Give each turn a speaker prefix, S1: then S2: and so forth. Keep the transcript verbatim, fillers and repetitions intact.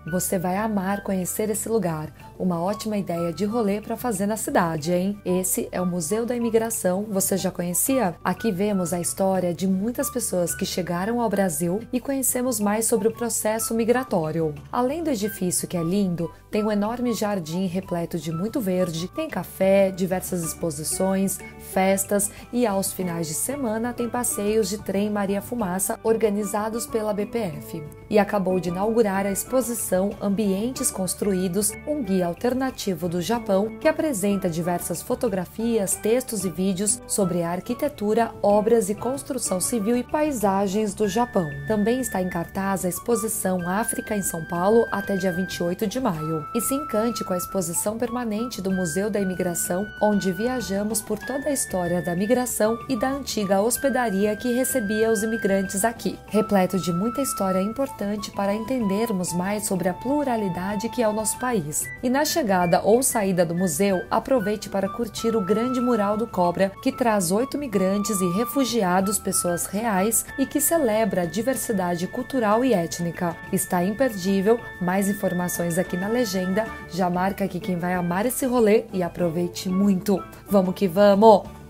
S1: Você vai amar conhecer esse lugar. Uma ótima ideia de rolê para fazer na cidade, hein? Esse é o Museu da Imigração. Você já conhecia? Aqui vemos a história de muitas pessoas que chegaram ao Brasil e conhecemos mais sobre o processo migratório. Além do edifício, que é lindo, tem um enorme jardim repleto de muito verde, tem café, diversas exposições, festas e aos finais de semana tem passeios de trem Maria Fumaça organizados pela B P F. E acabou de inaugurar a exposição Ambientes Construídos, um guia alternativo do Japão que apresenta diversas fotografias, textos e vídeos sobre a arquitetura, obras e construção civil e paisagens do Japão. Também está em cartaz a exposição África em São Paulo até dia vinte e oito de maio. E se encante com a exposição permanente do Museu da Imigração, onde viajamos por toda a história da migração e da antiga hospedaria que recebia os imigrantes aqui. Repleto de muita história importante para entendermos mais sobre a pluralidade que é o nosso país. E na chegada ou saída do museu, aproveite para curtir o grande mural do Cobra, que traz oito migrantes e refugiados, pessoas reais, e que celebra a diversidade cultural e étnica. Está imperdível, mais informações aqui na legenda, já marca aqui quem vai amar esse rolê e aproveite muito. Vamos que vamos!